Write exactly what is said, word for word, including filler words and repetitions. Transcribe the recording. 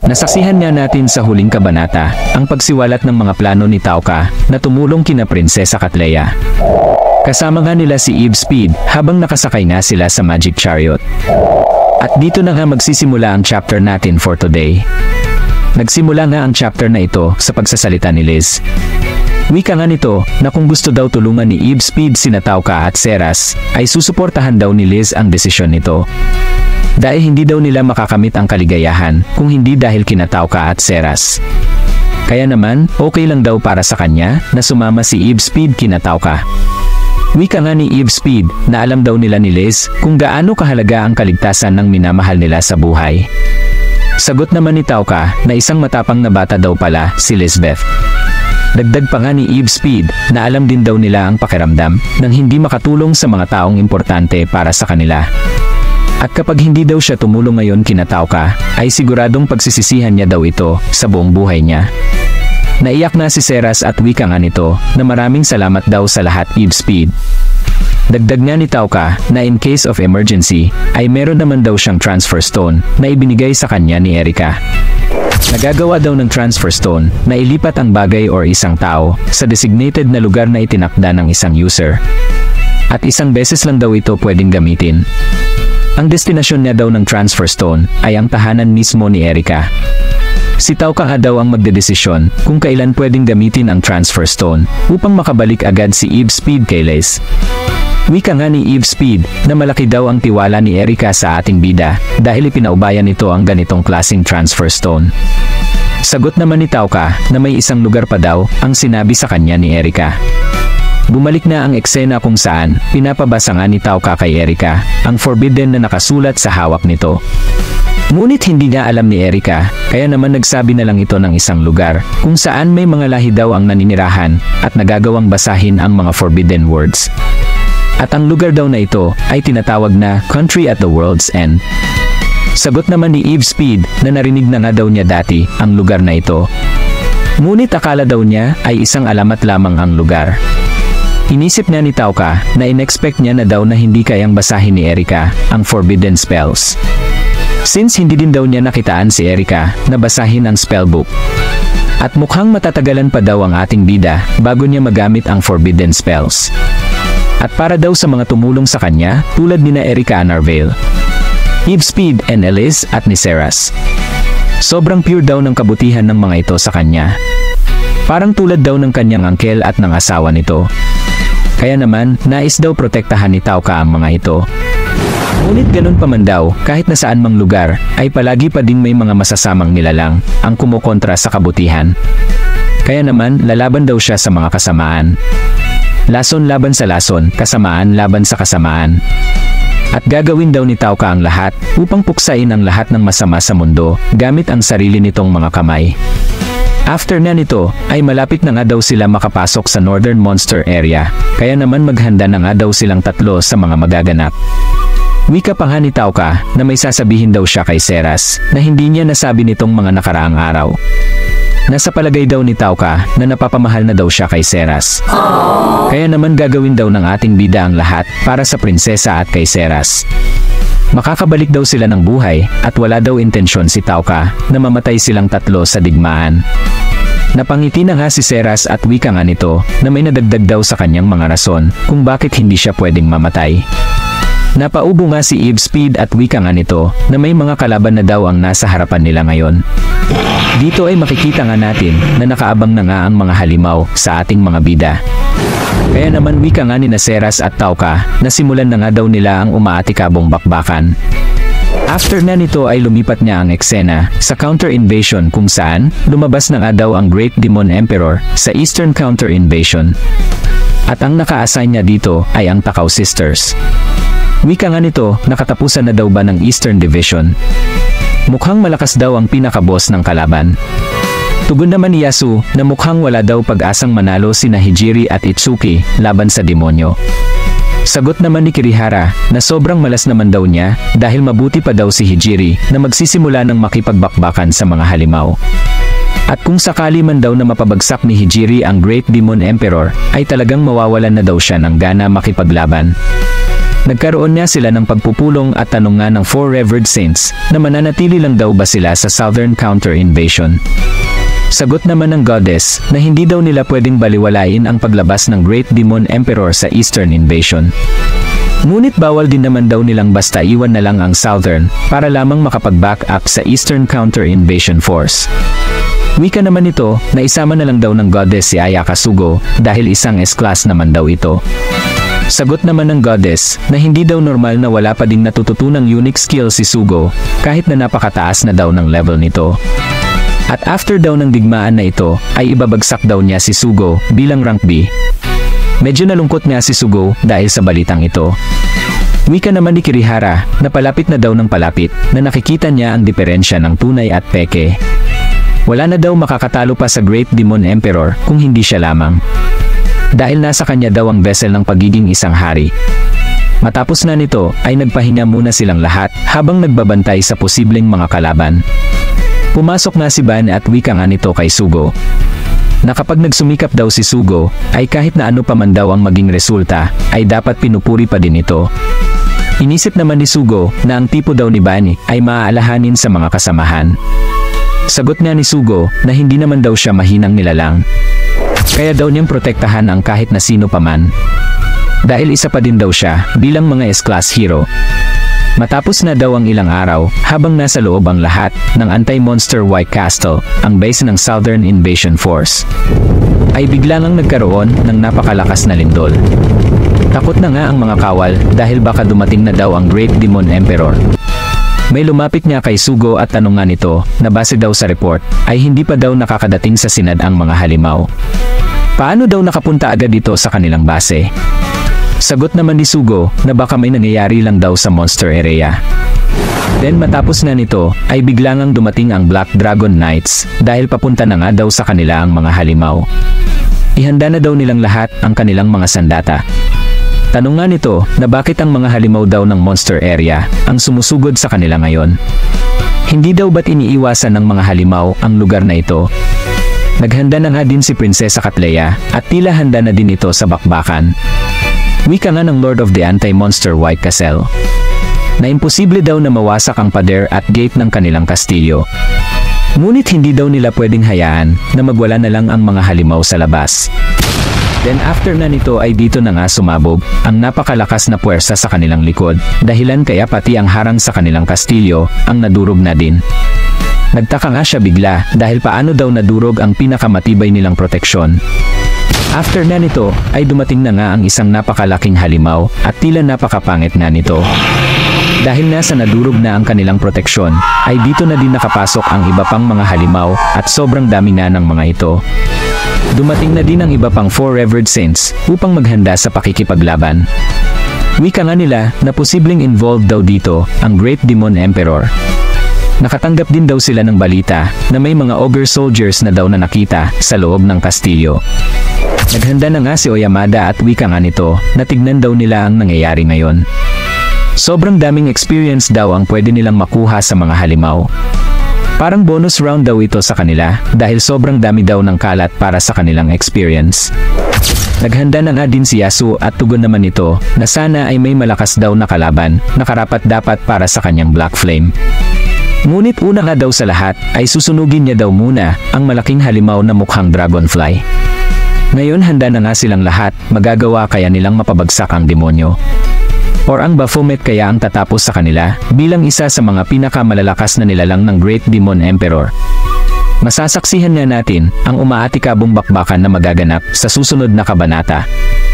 Nasaksihan nga natin sa huling kabanata ang pagsiwalat ng mga plano ni Tauka na tumulong kina Prinsesa Katleya. Kasama nga nila si Eve Speed habang nakasakay nga sila sa Magic Chariot. At dito na nga magsisimula ang chapter natin for today. Nagsimula nga ang chapter na ito sa pagsasalita ni Liz. Wika nga nito na kung gusto daw tulungan ni Eve Speed sina Tauka at Seras, ay susuportahan daw ni Liz ang desisyon nito. Dahil hindi daw nila makakamit ang kaligayahan kung hindi dahil kina Tauka at Seras. Kaya naman, okay lang daw para sa kanya na sumama si Eve Speed kina Tauka. Wika nga ni Eve Speed na alam daw nila ni Liz kung gaano kahalaga ang kaligtasan ng minamahal nila sa buhay. Sagot naman ni Tauka na isang matapang na bata daw pala si Lizbeth. Dagdag pa nga ni Eve Speed na alam din daw nila ang pakiramdam ng hindi makatulong sa mga taong importante para sa kanila. At kapag hindi daw siya tumulong ngayon kina Tauka, ay siguradong pagsisisihan niya daw ito sa buong buhay niya. Naiyak na si Seras at wika nga nito na maraming salamat daw sa lahat Eve Speed. Dagdag nga ni Tauka na in case of emergency, ay meron naman daw siyang transfer stone na ibinigay sa kanya ni Erika. Nagagawa daw ng transfer stone na ilipat ang bagay or isang tao sa designated na lugar na itinakda ng isang user. At isang beses lang daw ito pwedeng gamitin. Ang destinasyon niya daw ng transfer stone ay ang tahanan mismo ni Erika. Si Tauka nga daw ang magdedesisyon kung kailan pwedeng gamitin ang transfer stone upang makabalik agad si Eve Speed kay Liz. Wika nga ni Eve Speed na malaki daw ang tiwala ni Erika sa ating bida dahil ipinaubayan nito ang ganitong klaseng transfer stone. Sagot naman ni Tauka na may isang lugar pa daw ang sinabi sa kanya ni Erika. Bumalik na ang eksena kung saan pinapabasa nga ni Tauka kay Erika ang forbidden na nakasulat sa hawak nito. Ngunit hindi nga alam ni Erika, kaya naman nagsabi na lang ito ng isang lugar kung saan may mga lahi daw ang naninirahan at nagagawang basahin ang mga forbidden words. At ang lugar daw na ito ay tinatawag na Country at the World's End. Sagot naman ni Eve Speed na narinig na nga daw niya dati ang lugar na ito. Ngunit akala daw niya ay isang alamat lamang ang lugar. Inisip nga ni Tauka na in-expect niya na daw na hindi kayang basahin ni Erika ang forbidden spells. Since hindi din daw niya nakitaan si Erika na basahin ang spellbook. At mukhang matatagalan pa daw ang ating bida bago niya magamit ang forbidden spells. At para daw sa mga tumulong sa kanya tulad ni na Erika Narvale, Eve Speed and Elise at ni Seras. Sobrang pure daw ng kabutihan ng mga ito sa kanya. Parang tulad daw ng kanyang angkel at ng asawa nito. Kaya naman, nais daw protektahan ni Tauka ang mga ito. Ngunit ganun pa man daw, kahit na saan mang lugar, ay palagi pa din may mga masasamang nilalang ang kumukontra sa kabutihan. Kaya naman, lalaban daw siya sa mga kasamaan. Lason laban sa lason, kasamaan laban sa kasamaan. At gagawin daw ni Tauka ang lahat upang puksain ang lahat ng masama sa mundo gamit ang sarili nitong mga kamay. After na nito, ay malapit na nga daw sila makapasok sa Northern Monster Area, kaya naman maghanda na nga daw silang tatlo sa mga magaganap. Wika pa nga ni Tauka na may sasabihin daw siya kay Seras na hindi niya nasabi nitong mga nakaraang araw. Nasa palagay daw ni Tauka na napapamahal na daw siya kay Seras. Kaya naman gagawin daw ng ating bida ang lahat para sa prinsesa at kay Seras. Makakabalik daw sila ng buhay at wala daw intensyon si Tauka na mamatay silang tatlo sa digmaan. Napangiti na nga si Seras at wika nga nito na may nadagdag daw sa kanyang mga rason kung bakit hindi siya pwedeng mamatay. Napaubo nga si Eve Speed at wika nga nito na may mga kalaban na daw ang nasa harapan nila ngayon. Dito ay makikita nga natin na nakaabang na nga ang mga halimaw sa ating mga bida. Kaya naman wika nga ni na Seras at Tauka na simulan na nga daw nila ang umaatikabong bakbakan. After na nito ay lumipat niya ang eksena sa counter invasion kung saan lumabas na nga daw ang Great Demon Emperor sa Eastern Counter Invasion. At ang naka-assign niya dito ay ang Takao Sisters. Wika nga nito, nakatapusan na daw ba ng Eastern Division? Mukhang malakas daw ang pinaka-boss ng kalaban. Tugon naman ni Yasu na mukhang wala daw pag-asang manalo sina Hijiri at Itsuki laban sa demonyo. Sagot naman ni Kirihara na sobrang malas naman daw niya dahil mabuti pa daw si Hijiri na magsisimula ng makipagbakbakan sa mga halimaw. At kung sakali man daw na mapabagsak ni Hijiri ang Great Demon Emperor, ay talagang mawawalan na daw siya ng gana makipaglaban. Nagkaroon niya sila ng pagpupulong at tanungan ng Four Revered Saints na mananatili lang daw ba sila sa Southern Counter Invasion. Sagot naman ng Goddess na hindi daw nila pwedeng baliwalain ang paglabas ng Great Demon Emperor sa Eastern Invasion. Ngunit bawal din naman daw nilang basta iwan na lang ang Southern para lamang makapag-back up sa Eastern Counter Invasion Force. Wika naman ito na isama na lang daw ng Goddess si Ayaka Sugo dahil isang S-class naman daw ito. Sagot naman ng Goddess na hindi daw normal na wala pa ding natututunang unique skill si Sugo kahit na napakataas na daw ng level nito. At after daw ng digmaan na ito ay ibabagsak daw niya si Sugo bilang rank B. Medyo nalungkot nga si Sugo dahil sa balitang ito. Wika naman ni Kirihara na palapit na daw ng palapit na nakikita niya ang diferensya ng tunay at peke. Wala na daw makakatalo pa sa Great Demon Emperor kung hindi siya lamang. Dahil nasa kanya daw ang vessel ng pagiging isang hari. Matapos na nito ay nagpahinga muna silang lahat habang nagbabantay sa posibleng mga kalaban. Pumasok na si Ban at wika nga nito kay Sugo. Na kapag nagsumikap daw si Sugo ay kahit na ano pa man daw ang maging resulta ay dapat pinupuri pa din ito. Inisip naman ni Sugo na ang tipo daw ni Bani ay maaalahanin sa mga kasamahan. Sagot nga ni Sugo na hindi naman daw siya mahinang nilalang. Kaya daw niyang protektahan ang kahit na sino pa man. Dahil isa pa din daw siya bilang mga S-class hero. Matapos na daw ang ilang araw habang nasa loob ang lahat ng Anti-Monster White Castle, ang base ng Southern Invasion Force, ay bigla ngang nagkaroon ng napakalakas na lindol. Takot na nga ang mga kawal dahil baka dumating na daw ang Great Demon Emperor. May lumapit niya kay Sugo at tanungan nito na base daw sa report ay hindi pa daw nakakadating sa sinad ang mga halimaw. Paano daw nakapunta agad dito sa kanilang base? Sagot naman ni Sugo na baka may nangyayari lang daw sa monster area. Then matapos na nito ay bigla ngang dumating ang Black Dragon Knights dahil papunta na nga daw sa kanila ang mga halimaw. Ihanda na daw nilang lahat ang kanilang mga sandata. Tanong nga nito na bakit ang mga halimaw daw ng monster area ang sumusugod sa kanila ngayon. Hindi daw ba't iniiwasan ng mga halimaw ang lugar na ito? Naghanda na nga din si Prinsesa Katleya at tila handa na din ito sa bakbakan. Wika nga ng Lord of the Anti-Monster White Castle na imposible daw na mawasak ang pader at gate ng kanilang kastilyo. Ngunit hindi daw nila pwedeng hayaan na magwala na lang ang mga halimaw sa labas. Then after na nito ay dito na nga sumabog ang napakalakas na puwersa sa kanilang likod, dahilan kaya pati ang harang sa kanilang kastilyo ang nadurog na din. Nagtaka nga siya bigla dahil paano daw nadurog ang pinakamatibay nilang proteksyon. After na nito ay dumating na nga ang isang napakalaking halimaw at tila napakapangit na nito. Dahil nasa nadurog na ang kanilang proteksyon ay dito na din nakapasok ang iba pang mga halimaw at sobrang dami na ng mga ito. Dumating na din ang iba pang Four Revered Saints upang maghanda sa pakikipaglaban. Wika nga nila na posibleng involved daw dito ang Great Demon Emperor. Nakatanggap din daw sila ng balita na may mga ogre soldiers na daw na nakita sa loob ng kastilyo. Naghanda na nga si Oyamada at wika nga nito na tignan daw nila ang nangyayari ngayon. Sobrang daming experience daw ang pwede nilang makuha sa mga halimaw. Parang bonus round daw ito sa kanila dahil sobrang dami daw ng kalat para sa kanilang experience. Naghanda na nga din si Yasu at tugon naman ito na sana ay may malakas daw na kalaban na karapat-dapat para sa kanyang Black Flame. Ngunit una nga daw sa lahat ay susunugin niya daw muna ang malaking halimaw na mukhang dragonfly. Ngayon handa na nga silang lahat, magagawa kaya nilang mapabagsak ang demonyo. Or ang Baphomet kaya ang tatapos sa kanila bilang isa sa mga pinakamalalakas na nilalang ng Great Demon Emperor. Masasaksihan nga natin ang umaatikabong bakbakan na magaganap sa susunod na kabanata.